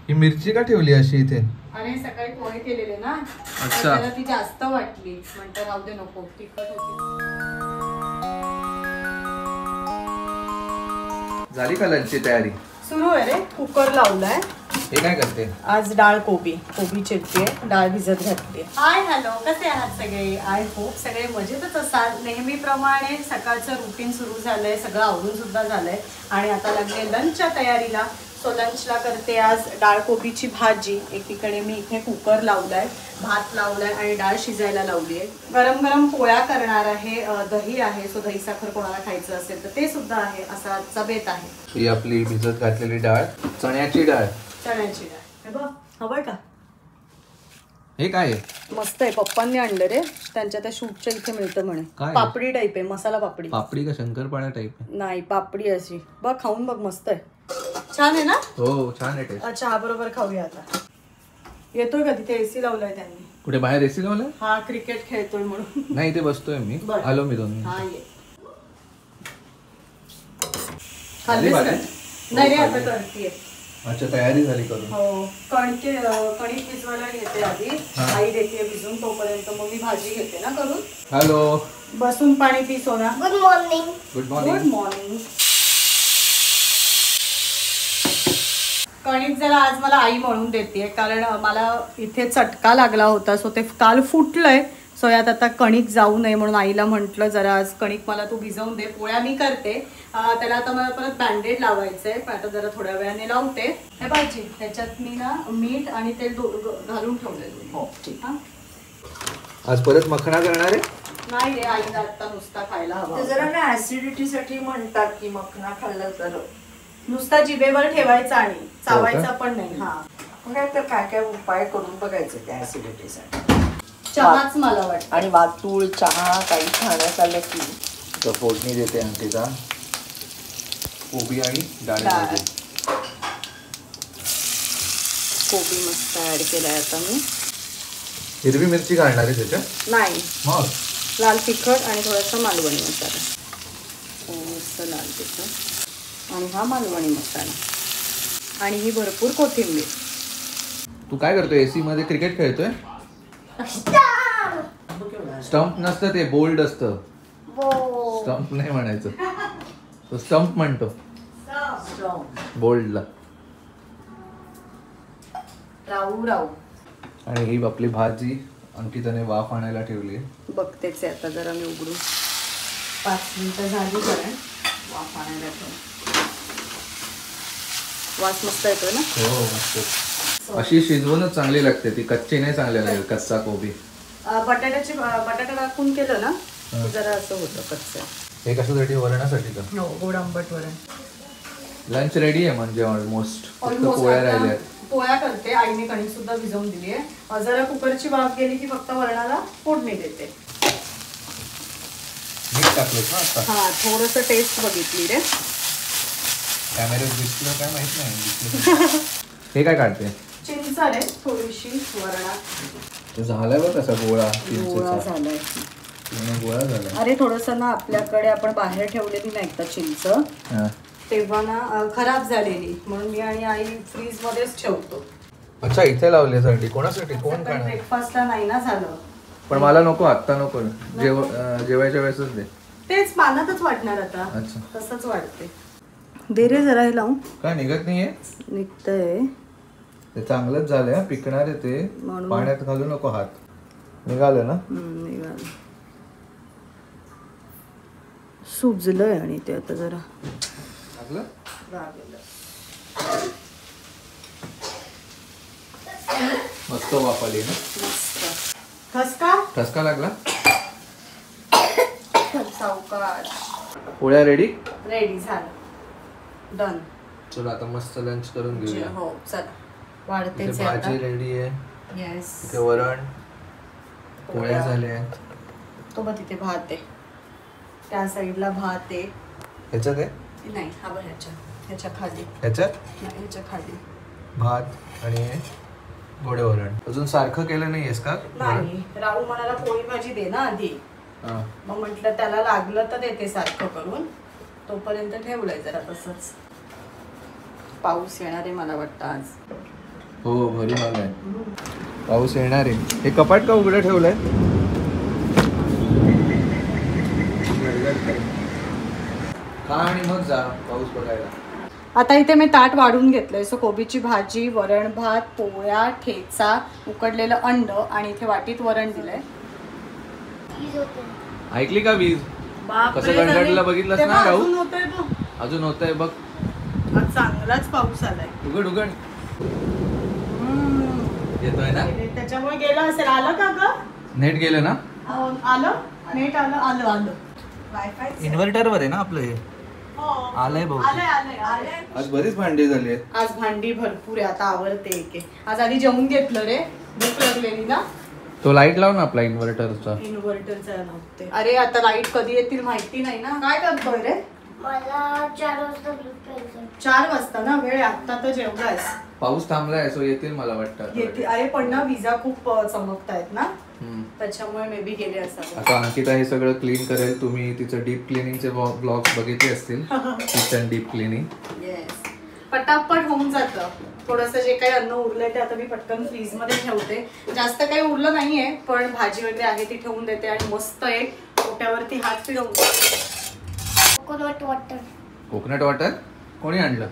ही मिरची का ठेवली अशी इथे? अरे सकाळी पोहे केलेले ना, अच्छा. त्याला ती जास्त वाटली, म्हणतं राहू दे नको, तिखट होती. झाली का लंचची तयारी? सुरू आहे रे, कुकर लावलाय. हे काय करते? आज डाळ कोबी चिरते, डाळ भिजत घातली. हाय हॅलो, कसे आहात सगळे? आय होप सगळे मजेतच असाल. नेहमीप्रमाणे सकाळचं रुटीन सुरू झालंय, सगळं आवरून सुद्धा झालंय आणि आता लागले लंचच्या तयारीला. सो लंचला करते आज डाळ कोबीची भाजी. एकीकडे मी इथे कुकर लावलाय, भात लावलाय आणि डाळ शिजायला लावली आहे. गरम गरम पोळ्या करणार आहे, दही आहे. सो दही साखर कोणाला खायचं असेल तर ते सुद्धा आहे. असा आजचा बेत आहे. ही आपली भिजत घातलेली डाळ, चण्याची डाळ. चण्याची डाळ हे बघ, हवंय का? हे काय आहे? मस्त आहे, पप्पांनी आणलं रे, त्यांच्या त्या शूटच्या इथे मिळतं म्हणे. पापडी टाईप आहे, मसाला पापडी. पापडी का शंकरपाळ्या टाईप? नाही, पापडी अशी बघ, खाऊन बघ, मस्त आहे. छान आहे ना? हो छान आहे. अच्छा, बरोबर खाऊया आता. येतोय का? तिथे एसी लावलाय त्यांनी. कुठे बाहेर एसी लावलाय? हा, क्रिकेट खेळतोय म्हणून. नाही, इथे बसतोय मी. आलो मी 2 मिनिट. हा ये. खाल्लीस का? नाही रे, आता करतेय. अच्छा, तयारी झाली करून? हो, कणिक भिजवायला घेते आधी, आई देते भिजून, तोपर्यंत मग मी भाजी घेते ना करून. हॅलो, बसून पाणी पी सोना. Good morning. Good morning. Good morning. कणिक जरा आज मला आई मळून देते, कारण मला इथे चटका लागला होता. सो ते काल फुटलंय. सो यात आता कणिक जाऊ नये म्हणून आईला म्हटलं जरा आज कणिक मला तू भिजवून दे. पोळ्या मी करते, त्याला आता मला परत बँडेड लावायचंय, पण आता जरा थोड्या वेळाने लावते. हे पाहिजे, ह्याच्यात मी ना मीठ आणि तेल घालून ठेवलेलं. हो ठीक. हा, आज परत मखना करणार आहे? नाही रे, आईला आता नुसता खायला हवा. जरा ना ऍसिडिटी साठी म्हणतात की मखना खाल्लं तर नुसता जिभेवर ठेवायचा आणि चावायचा पण नाही. हा, काय तर काय काय उपाय करून बघायचे त्या ऍसिडिटीसाठी. चहाच मला वाटतं. आणि वातूळ चहा काही खाण्यात आलं की फोडणी देते आमटीचा. कोबी आणि डाळ. कोबी मस्त ऍड केलाय आता मी. हिरवी मिरची घालणार आहे त्याच्यात? नाही, मग लाल तिखट आणि थोडासा मालवणी मसाला. मस्त लाल तिखट आणि हा मालवणी मसाला आणि ही भरपूर कोथिंबीर. तू काय करतोय? एसी मध्ये क्रिकेट खेळतोय? स्टंप नसतं ते, बोल्ड असतं. स्टंप नाही म्हणायचं, तो स्टंप म्हणतो बोल्डला. राहू राहू. आणि ही आपली भाजी अंकिताने वाफ आणायला ठेवली. बघतेच आहे आता, जरा मी उघडून. 5 मिनिटं झाली, कारण वाफ आणायला ठेव. वास मस्त येतोय ना? हो मस्त. अशी शिजवूनच चांगली लागते ती, कच्ची नाही चांगली लागेल. कच्चा कोबी बटाटा टाकून केलं ना जरा असं होतं कच्चं. हे कशासाठी? वरणासाठी का? हो, गोड आंबट वरण. लंच रेडी आहे म्हणजे ऑलमोस्ट. पोळ्या राहिल्या. पोळ्या करते, आईने कणिक सुद्धा भिजवून दिली आहे. जरा कुकरची वाफ गेली की फक्त वरणाला फोडणी देते. मीठ टाकलं ना आता? हा, थोडंसं टेस्ट बघितली रे. कॅमेऱ्यात दिसलं काय माहित नाही. हे काय काढते? चिंच रे, थोडीशी वरणात. झालाय बघ कसा गोळा. गोळा झालाय, गोळा झालाय. अरे थोडस ना, आपल्याकडे आपण बाहेर ठेवलेली नाही का चिंच, तेव्हा ना खराब झालेली, म्हणून मी आणि आई फ्रीज मध्येच ठेवतो. अच्छा, इथे लावल्यासाठी? कोणासाठी? कोण खाणार? ब्रेकफास्टला नाही ना झालं. पण मला नको, आत्ता नको. जेवायच्या वेळेसच दे. तेच पानातच वाटणार आता. अच्छा, तसंच वाटते. दे रे जरा, हे लावून. काय निघत नाहीये? निघतंय ते चांगलंच झालंय. पिकणार आहे ते, पाण्यात घालू नको हात. निघालं ना? निघालं. सुजलंय आणि ते आता जरा मस्त वाफ आली ना? ठसका लागला. सावकाश. पोळ्या रेडी झालं, डन. चलो आता मस्त लंच करून घेऊया. हो चला, वाढतेच आहे आता. भाजी रेडी आहे. येस. इथे वरण, पोळ्या झाल्या. तो बघ तिथे भात आहे, त्या साईडला भात आहे. ह्याच्यात आहे? नाही, हा बघ ह्याच्या खाली. ह्याच्यात? नाही, ह्याच्या खाली भात आणि गोडे वरण. अजून सारखं केलं नाहीयेस का? नाही, राहू म्हणाला पोळी भाजी दे ना आधी. मग म्हटलं त्याला लागलं तर देते सारखं करून. तोपर्यंत ठेवलंय जरा तसंच. पाऊस येणार आहे मला वाटतं आज. हो भरून आलाय. पाऊस येणार आहे. हे कपाट का उघडं ठेवलंय? खा आणि मग जा पाऊस बघायला. आता इथे मी ताट वाढून घेतलंय. सो कोबीची भाजी, वरण भात, पोळ्या, ठेचा, उकडलेलं अंड आणि इथे वाटीत वरण दिलंय. ऐकली का वीज? कसं गणगडला बघितलंस ना राहू? अजून होतंय बघ. आज चांगलाच पाऊस आलाय. उघड उघड येतोय ना. त्याच्यामुळे गेलं असेल. आलं का ग? नेट गेलं ना. आलं नेट आलं आलं आलं. वायफाय इन्व्हर्टर वर आहे ना आपलं हे. आलंय भाऊ. आज बरीच भांडी झाली आहेत. आज भांडी भरपूर आहे. आता आवरते एक. आज आधी जेवून घेतलं रे. भूक लागलेली ना. तो लाईट लाव ना आपला इन्व्हर्टरचा. लावते. अरे आता लाईट कधी येतील माहिती नाही ना. काय करतोय रे? मला 4 वाजता दूध प्यायचं. 4 वाजता ना वेळ. आता तर जेवलायस. पाऊस थांबलाय सो येतील मला वाटतं. येतील. अरे पण ना विजा खूप चमकतायत ना. त्याच्यामुळे मे बी गेले असतात. आता अंकिता हे सगळं क्लीन करेल. तुम्ही तिचं डीप क्लिनिंगचे ब्लॉग्स बघितले असतील. Kitchen deep cleaning. येस. पटापट होऊन जातं. थोडंसं जे काही अन्न उरलंय ते आता मी पटकन फ्रीज मध्ये ठेवते. जास्त काही उरलं नाहीये पण भाजी वगैरे आहे ती ठेवून देते आणि मस्त एक पोट्यावरती हात फिरवून. Coconut water. कोकोनट वॉटर कोणी आणलं?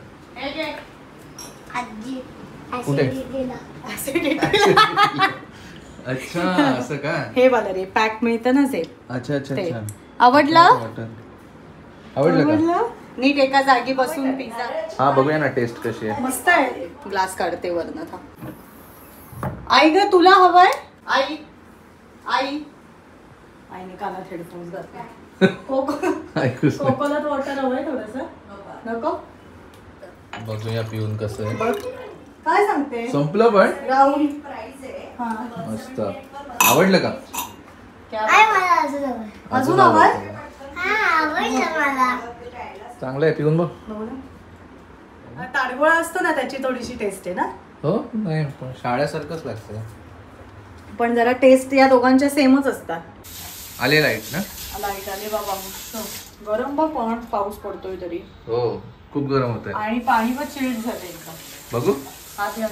आजी. कुठे? ऍसिडिटीला. अच्छा असं का? हे वाला रे पॅक मिळतं ना जे. अच्छा अच्छा अच्छा. आवडलं का? नीट एका जागी बसून पिझ्झा. हा बघूया ना टेस्ट कशी आहे. मस्त आहे. ग्लास काढते वरनं. था आई ग तुला हवंय? आई आई आईने कानात हेडफोन्स घातले. कोकोनट वॉटर हवंय थोडस. नको? बघूया पिऊन कसं आहे. बघ काय सांगते. संपलं पण राहुल. मस्त. आवडलं का? मला अजून हवंय. अजून हवंय? हा आवडलं मला. चांगलं आहे पिऊन बघ. ताडगोळा असतो ना त्याची थोडीशी टेस्ट आहे ना. हो नाही पण शाळेसारखंच लागतं. पण जरा टेस्ट या दोघांच्या सेमच असतात. आले लाईट ना. लाईट आले बाबा. मस्त गरम बघ पण पाऊस पडतोय तरी. हो खूप गरम होतंय. आणि पाणी पण चिल्ड झालंय एकदम. बघू. आधी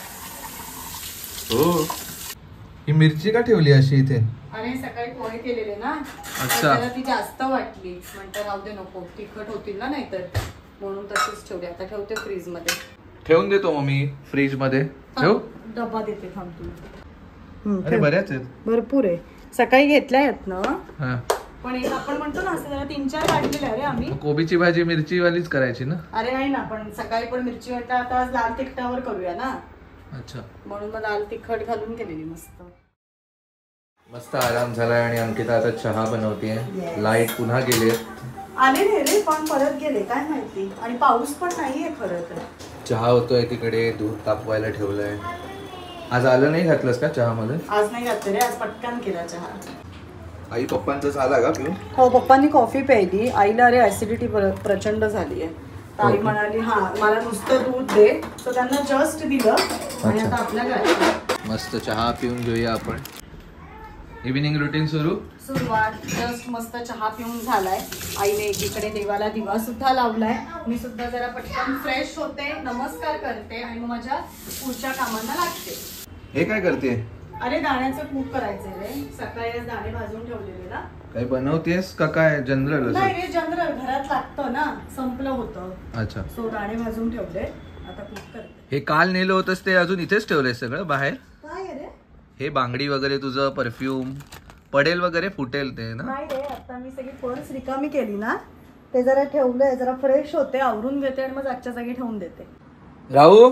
हो ही मिरची का ठेवली अशी इथे? अरे सकाळी पोहे केलेले ना. अच्छा. त्याला ती जास्त वाटली. म्हणतात राहू दे नको तिखट होतील ना नाहीतर म्हणून तशीच ठेवली. आता ठेवते फ्रीज मध्ये. ठेवून देतो मग मी फ्रीज मध्ये. ठेव. डबा देते थांब तुला. अरे बऱ्याच आहेत. भरपूर आहे. सकाळी घेतल्या आहेत ना. हा पण एक आपण म्हणतो ना असं जरा 3-4 काढलेले. अरे आम्ही कोबीची भाजी मिरची वालीच करायची ना. अरे नाही ना पण सकाळी पण मिरची वाटतं. आता आज लाल तिखटावर करूया ना. अच्छा म्हणून मग लाल तिखट घालून केलेली मस्त. मस्त आराम झालाय आणि अंकिता आता चहा बनवते. लाईट पुन्हा गेले. आले नाही रे पण परत गेले काय माहिती. आणि पाऊस पण नाहीये खरं तर. चहा होतोय तिकडे. दूध तापवायला ठेवलंय. आज आलं नाही घातलंस का चहा मध्ये? आज नाही घातलं रे. आज पटकन केला चहा. आई पप्पांचा झाला का पिऊन? हो पप्पांनी कॉफी प्यायली. आईला अरे ऍसिडिटी प्रचंड झाली आहे. तर आई म्हणाली हा मला नुसतं दूध दे. तर त्यांना जस्ट दिलं आणि आता आपल्या मस्त चहा पिऊन घेऊया आपण. इव्हिनिंग रुटीन सुरुवात. जस्ट मस्त चहा पिऊन झालाय. आईने एकीकडे देवाला दिवा सुद्धा लावलाय. मी सुद्धा जरा पटकन फ्रेश होते. नमस्कार करते आणि मग माझ्या पुढच्या कामांना लागते. हे काय करते? अरे दाण्याचं कूप करायचंय रे. सकाळी दाणे भाजून ठेवलेले ना. काही बनवतेस का काय जनरल? नाही रे जनरल घरात लागतं ना. संपलं होतं. अच्छा. सो दाणे भाजून ठेवले. आता कूप करते. हे काल नेलं होतंस ते अजून इथेच ठेवलंय सगळं बाहेर? काय रे हे बांगडी वगैरे तुझं परफ्यूम पडेल वगैरे फुटेल ते ना. नाही रे आता मी सगळी पर्स रिकामी केली ना. ते जरा ठेवलंय. जरा फ्रेश होते. आवरून घेते आणि मग आजच्या जागी ठेवून देते. राहू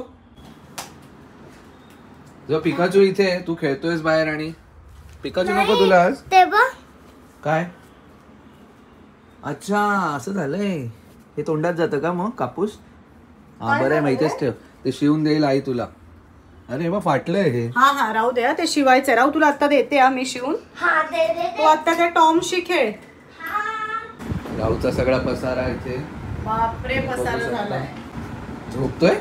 जो पिकाचू इथे तू खेळतोयस बाहेर आणि पिकाचू नको तुला आज? ते बघ काय? अच्छा असं झालंय. हे तोंडात जातं का मग कापूस? हा बरं आहे माहितीच ठेव. ते शिवून देईल आई तुला. अरे मग फाटलंय हे. हा राहू दे. ते शिवायचंय. राहू तुला आता देते मी शिवून. हा दे दे तू आता त्या टॉमशी खेळ. राहूचा सगळा पसारा इथे. बापरे पसारा झालाय. झोपतोय?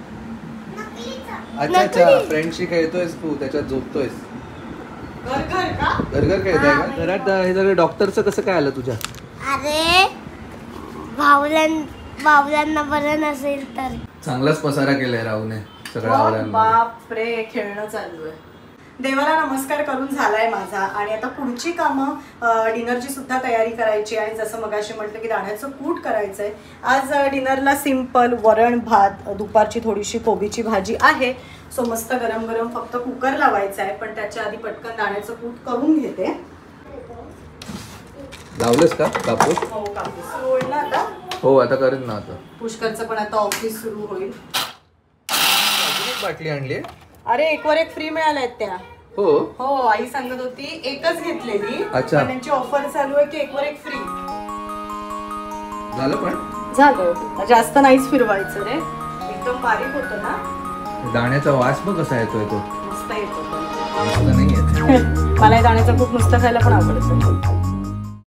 अच्छा अच्छा फ्रेंडशी खेळतोयस तू त्याच्यात झोपतोयस. घर का घर खेळताय का? घरात हे सगळं डॉक्टरचं कसं काय आलं तुझ्या? अरे बावल्यांना बरं नसेल तर. चांगलाच पसारा केलाय राहूने. सगळं आवरायला. बापरे, खेळणं चालू आहे. देवाला नमस्कार करून झालाय माझा आणि आता पुढची कामं डिनरची सुद्धा तयारी करायची आणि जसं मगाशी म्हटलं की दाण्याचं कूट करायचंय. आज डिनरला सिंपल वरण भात, दुपारची थोडीशी कोबीची भाजी आहे. सो मस्त गरम गरम फक्त कुकर लावायचा आहे, पण त्याच्या आधी पटकन दाण्याचं कूट करून घेते. लावलंस का कापूस? हो, कापूस सुरू होईल ना आता. हो आता करेन ना. आता पुष्करचं पण आता ऑफिस सुरू होईल. अजून एक बाटली आणली. अरे, एकवर एक फ्री मिळाल्या आहेत त्या. हो हो, आई सांगत होती एकच घेतलेली. अच्छा. पण त्यांची ऑफर चालू आहे की एकवर एक फ्री. झालं पण झालं, जास्त नाहीच फिरवायचं रे, एकदम बारीक होतं ना. दाण्याचा वास बघ कसा येतोय तो. मस्त येतो पण. मस्त नाही येत. मला हे दाण्याचं खूप नुसतं खायला पण आवडतं.